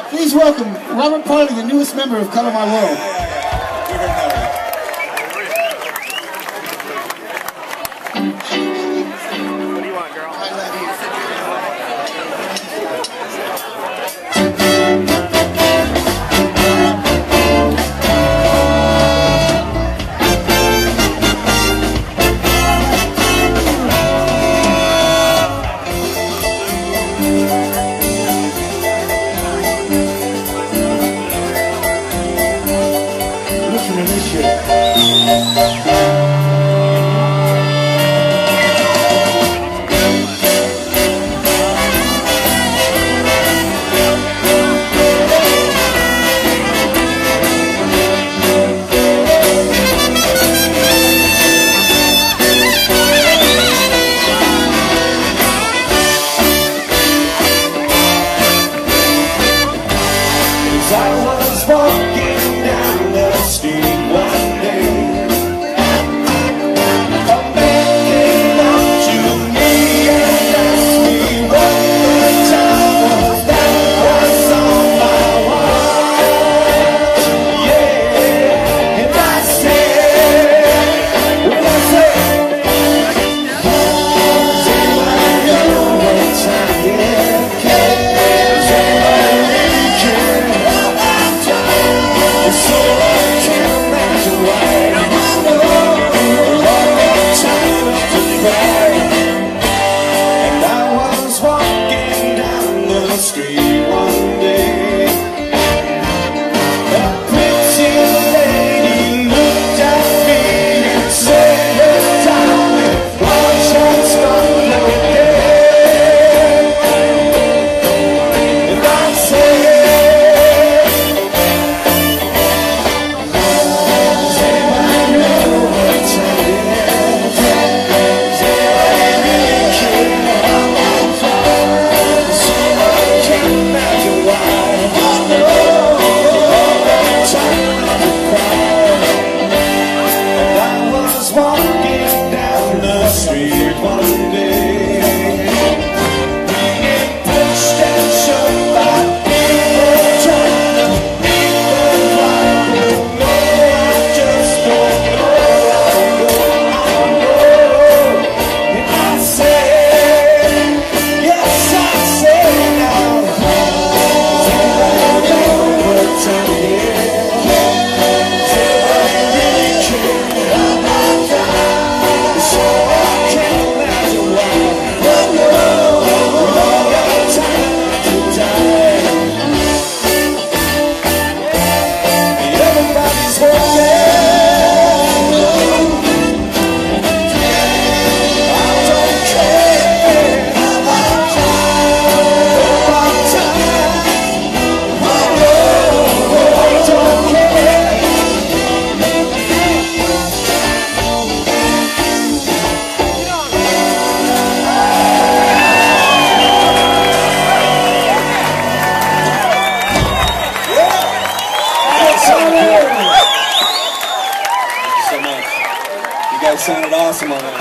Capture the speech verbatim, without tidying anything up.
Please welcome Robert Parley, the newest member of Color My World. What do you want, girl? I love you. Listen to this shit. I was walking down the street one day. A man came up to me and asked me what the time was that was on my wall. Yeah, and I said, what I said, does anybody know what time it is? Does anybody care? So I can't imagine why I know all the time to cry. And I was walking down the street one day. A pretty lady looked at me and said, "Hey, darling, why don't you stop like that?" And I said, walking down the street one day, being pushed and shoved by people trying to make the light. No, I just don't know, I don't know, I don't know. And I said, yes, I said now, does anybody know what time it is? Does anybody really care? So I can't imagine why. Oh no, we all got time to die. Everybody's hoping. I don't care about time. Oh no, I don't care. So much. You guys sounded awesome on that.